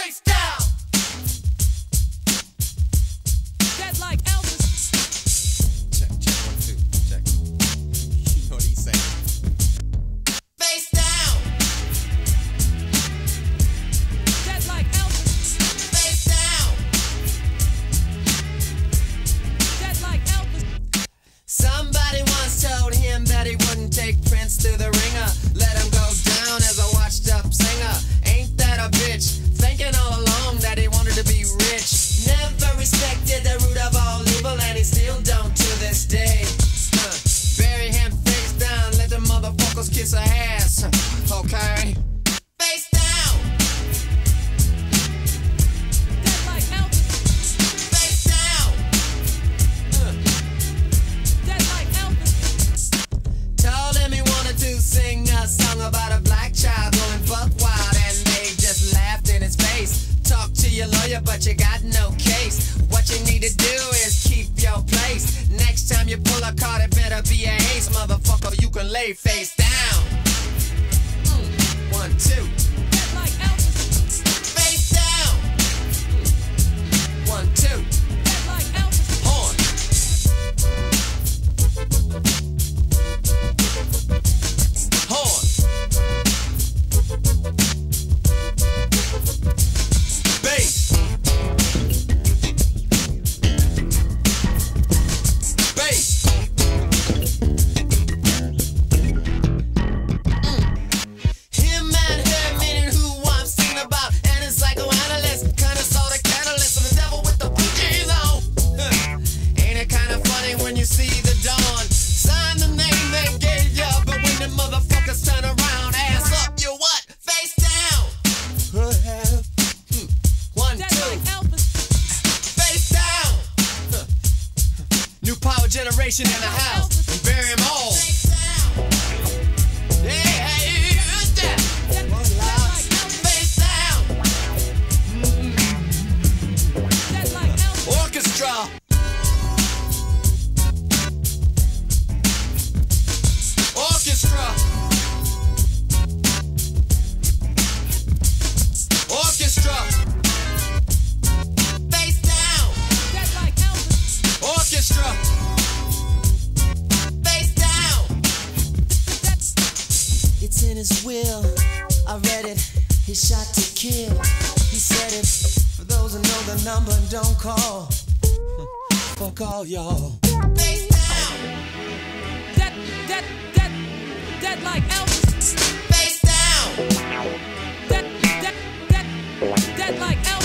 face down. Dead like Elvis. Check, 1, 2, check. You know what he's saying. Face down. Dead like Elvis. Face down. Dead like Elvis. Somebody once told him that he wouldn't take Prince through the ringer. Let him go down as a washed up singer. Ain't that a bitch? Thinking all along that he wanted to be rich. Never respected the root of all evil, and he still don't to this day. Bury him face down, let the motherfuckers kiss her ass. Okay? Face down. Dead like Elvis. Face down. Dead like Elvis. Told him he wanted to sing a song about a black child going buck wild, and they just laughed in his face. Talk to your lawyer, but you got no case. What you need to do is keep your place. Next time you pull a card, it better be a ace, motherfucker. You can lay face down. 1, 2. Dead like Elvis. Face down. 1, 2. Dead like Elvis. Horn. Horn. Bass. Bass. Him and her, meaning who I'm singing about, and a psychoanalyst, kinda saw the catalyst of the devil with the blue jeans on. Ain't it kinda funny when you see the dawn? Sign the name they gave ya, but when the motherfuckers turn around, ass up, you what? Face down. 1, 2. Face down. New power generation in the house. And bury them all. Face down. Orchestra. Orchestra. Orchestra. Face down. Dead like Elvis. Orchestra. Face down. It's in his will. I read it. He shot to kill. He said it. For those who know the number and don't call. Fuck all y'all. Face down. Dead like Elvis. Face down. Dead like Elvis.